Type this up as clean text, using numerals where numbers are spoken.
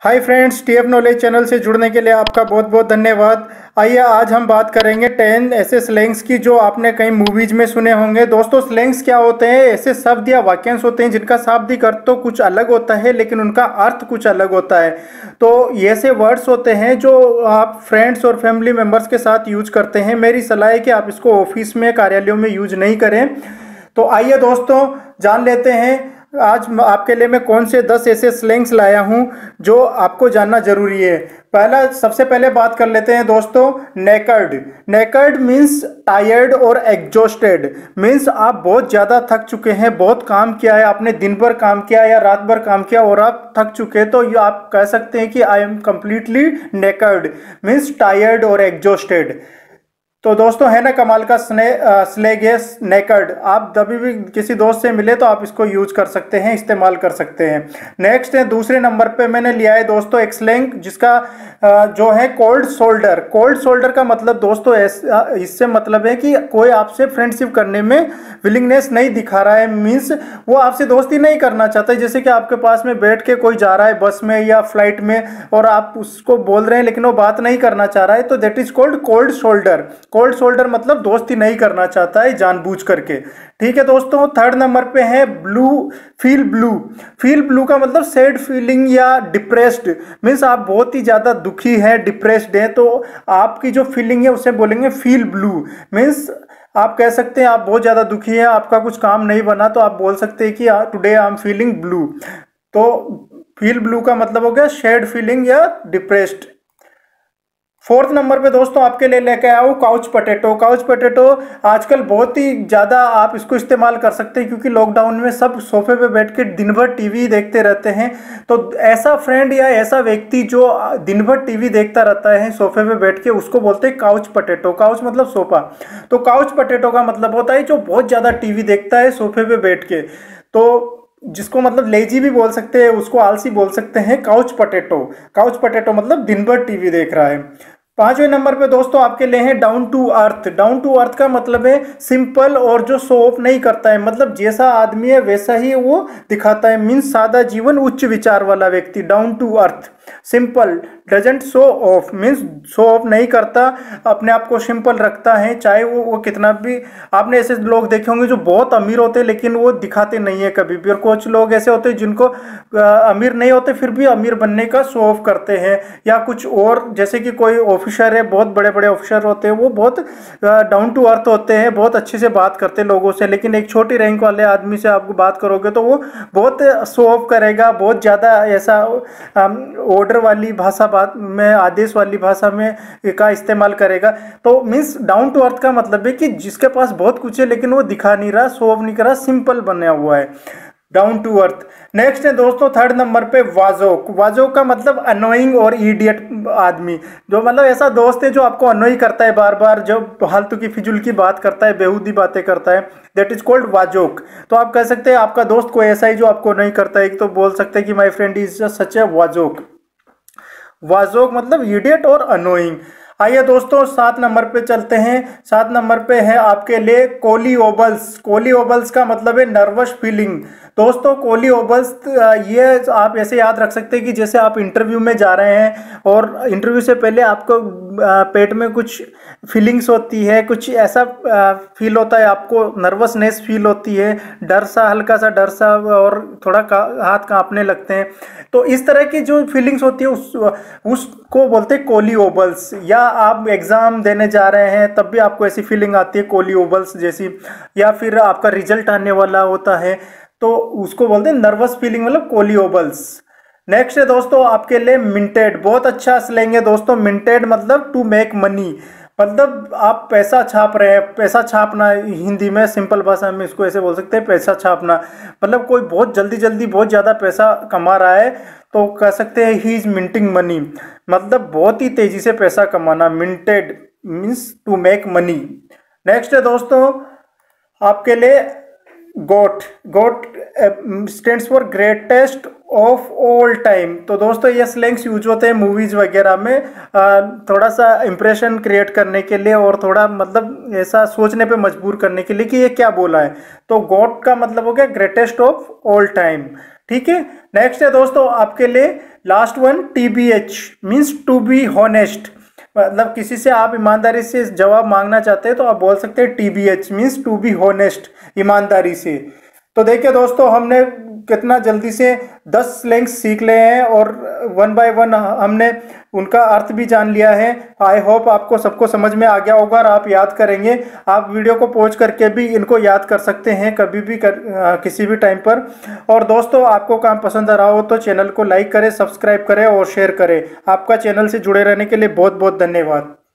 हाय friends, TF knowledge channel से जुड़ने के लिए आपका बहुत बहुत धन्यवाद। आइए आज हम बात करेंगे 10 ऐसे स्लैंग्स की जो आपने कई मूवीज में सुने होंगे। दोस्तों, स्लैंग्स क्या होते हैं? ऐसे शब्द या वाक्यांश होते हैं जिनका शाब्दिक अर्थ तो कुछ अलग होता है लेकिन उनका अर्थ कुछ अलग होता है। तो ये ऐसे वर्ड्स होते हैं जो आप फ्रेंड्स और फैमिली मेम्बर्स के साथ यूज करते हैं। मेरी सलाह है कि आप इसको ऑफिस में, कार्यालयों में यूज नहीं करें। तो आइए दोस्तों जान लेते हैं आज आपके लिए मैं कौन से 10 ऐसे स्लैंग्स लाया हूं जो आपको जानना जरूरी है। सबसे पहले बात कर लेते हैं दोस्तों, नेकर्ड। नेकर्ड मीन्स टायर्ड और एग्जॉस्टेड। मीन्स आप बहुत ज़्यादा थक चुके हैं, बहुत काम किया है आपने, दिन भर काम किया या रात भर काम किया और आप थक चुके हैं, तो ये आप कह सकते हैं कि I am completely knackered. Means tired और एग्जॉस्टेड। तो दोस्तों है ना कमाल का स्लैग है नेकर्ड। आप कभी भी किसी दोस्त से मिले तो आप इसको यूज कर सकते हैं, इस्तेमाल कर सकते हैं। नेक्स्ट है, दूसरे नंबर पे मैंने लिया है दोस्तों एक स्लैंग जिसका जो है कोल्ड शोल्डर। कोल्ड शोल्डर का मतलब दोस्तों इससे मतलब है कि कोई आपसे फ्रेंडशिप करने में विलिंगनेस नहीं दिखा रहा है। मीन्स वो आपसे दोस्ती नहीं करना चाहता है। जैसे कि आपके पास में बैठ के कोई जा रहा है बस में या फ्लाइट में और आप उसको बोल रहे हैं लेकिन वो बात नहीं करना चाह रहा है, तो that is called cold shoulder. Cold shoulder मतलब दोस्ती नहीं करना चाहता है जानबूझ करके। ठीक है दोस्तों, थर्ड नंबर पे है blue. Feel blue. Feel blue का मतलब सैड फीलिंग या डिप्रेस्ड। मीन्स आप बहुत ही ज्यादा दुखी हैं, डिप्रेस्ड हैं, तो आपकी जो फीलिंग है उसे बोलेंगे फील ब्लू। मीन्स आप कह सकते हैं आप बहुत ज्यादा दुखी हैं, आपका कुछ काम नहीं बना, तो आप बोल सकते हैं कि today I am feeling blue. तो फील ब्लू का मतलब हो गया सैड फीलिंग या डिप्रेस्ड। फोर्थ नंबर पे दोस्तों आपके लिए लेके आया हूँ काउच पोटैटो। काउच पोटैटो आजकल बहुत ही ज़्यादा आप इसको इस्तेमाल कर सकते हैं क्योंकि लॉकडाउन में सब सोफे पे बैठ के दिन भर टीवी देखते रहते हैं। तो ऐसा फ्रेंड या ऐसा व्यक्ति जो दिन भर टीवी देखता रहता है सोफे पे बैठ के, उसको बोलते हैं काउच पोटैटो। काउच मतलब सोफा। तो काउच पोटैटो का मतलब होता है जो बहुत ज़्यादा टीवी देखता है सोफे पे बैठ के। तो जिसको मतलब लेजी भी बोल सकते हैं, उसको आलसी बोल सकते हैं, काउच पोटैटो। काउच पोटैटो मतलब दिन भर टीवी देख रहा है। पांचवें नंबर पे दोस्तों आपके लिए है down to earth. Down to earth का मतलब है सिंपल और जो शो ऑफ नहीं करता है, मतलब जैसा आदमी है वैसा ही वो दिखाता है। मीन्स सादा जीवन, उच्च विचार वाला व्यक्ति, down to earth. Simple, doesn't show off, means show off नहीं करता, अपने आप को सिंपल रखता है, चाहे वो कितना भी। आपने ऐसे लोग देखे होंगे जो बहुत अमीर होते हैं लेकिन वो दिखाते नहीं है कभी भी, और कुछ लोग ऐसे होते हैं जिनको अमीर नहीं होते फिर भी अमीर बनने का शो ऑफ करते हैं। या कुछ और, जैसे कि कोई ऑफिसर है, बहुत बड़े बड़े ऑफिसर होते हैं, वो बहुत डाउन टू अर्थ होते हैं, बहुत अच्छे से बात करते हैं लोगों से। लेकिन एक छोटी रैंक वाले आदमी से आपको बात करोगे तो वो बहुत शो ऑफ करेगा, बहुत ज़्यादा ऐसा ऑर्डर वाली भाषा, बात में आदेश वाली भाषा में का इस्तेमाल करेगा। तो मीन्स डाउन टू अर्थ का मतलब है कि जिसके पास बहुत कुछ है लेकिन वो दिखा नहीं रहा, शो ऑफ नहीं कर रहा, सिंपल बना हुआ है, डाउन टू अर्थ। नेक्स्ट है दोस्तों थर्ड नंबर पे वाजोक। वाजोक का मतलब अनोइंग और इडियट आदमी, जो मतलब ऐसा दोस्त है जो आपको अनोई करता है बार बार, जो फालतू की फिजूल की बात करता है, बेहूदी बातें करता है, दैट इज कॉल्ड वाजोक। तो आप कह सकते हैं आपका दोस्त कोई ऐसा ही जो आपको नहीं करता है, तो बोल सकते हैं कि माई फ्रेंड इज सच ए वाजोक। वाजोक मतलब इडियट और अनोइंग। आइए दोस्तों 7 नंबर पे चलते हैं। 7 नंबर पे है आपके लिए कोलिओबल्स। कोलिओबल्स का मतलब है नर्वस फीलिंग। दोस्तों कोलिओबल्स ये आप ऐसे याद रख सकते हैं कि जैसे आप इंटरव्यू में जा रहे हैं और इंटरव्यू से पहले आपको पेट में कुछ फीलिंग्स होती है, कुछ ऐसा फील होता है, आपको नर्वसनेस फील होती है, डर सा, हल्का सा डर सा, और थोड़ा हाथ कांपने लगते हैं। तो इस तरह की जो फीलिंग्स होती है उसको बोलते हैं कोलिओबल्स। या आप एग्ज़ाम देने जा रहे हैं तब भी आपको ऐसी फीलिंग आती है कोलिओबल्स जैसी, या फिर आपका रिजल्ट आने वाला होता है तो उसको बोलते हैं नर्वस फीलिंग, मतलब कोलिओबल्स। नेक्स्ट है दोस्तों आपके लिए मिंटेड। बहुत अच्छा स्लैंग है दोस्तों। मिंटेड मतलब टू मेक मनी, मतलब आप पैसा छाप रहे हैं। पैसा छापना हिंदी में सिंपल भाषा में इसको ऐसे बोल सकते हैं, पैसा छापना। मतलब कोई बहुत जल्दी जल्दी बहुत ज़्यादा पैसा कमा रहा है तो कह सकते हैं ही इज मिंटिंग मनी, मतलब बहुत ही तेज़ी से पैसा कमाना। Minted means to make money. Next है दोस्तों आपके लिए GOAT. GOAT stands for greatest of all time. तो दोस्तों ये स्लैंग्स यूज होते हैं मूवीज वगैरह में थोड़ा सा इंप्रेशन क्रिएट करने के लिए और थोड़ा मतलब ऐसा सोचने पे मजबूर करने के लिए कि ये क्या बोला है। तो गॉड का मतलब हो गया ग्रेटेस्ट ऑफ ऑल टाइम। ठीक है। नेक्स्ट है दोस्तों आपके लिए last one TBH means to be honest, मतलब किसी से आप ईमानदारी से जवाब मांगना चाहते हैं तो आप बोल सकते हैं TBH means to be honest, ईमानदारी से। तो देखिए दोस्तों, हमने कितना जल्दी से 10 स्लैंग्स सीख ले हैं और वन बाय वन हमने उनका अर्थ भी जान लिया है। आई होप आपको सबको समझ में आ गया होगा और आप याद करेंगे। आप वीडियो को पॉज करके भी इनको याद कर सकते हैं कभी भी किसी भी टाइम पर। और दोस्तों, आपको काम पसंद आ रहा हो तो चैनल को लाइक करें, सब्सक्राइब करें और शेयर करें। आपका चैनल से जुड़े रहने के लिए बहुत बहुत धन्यवाद।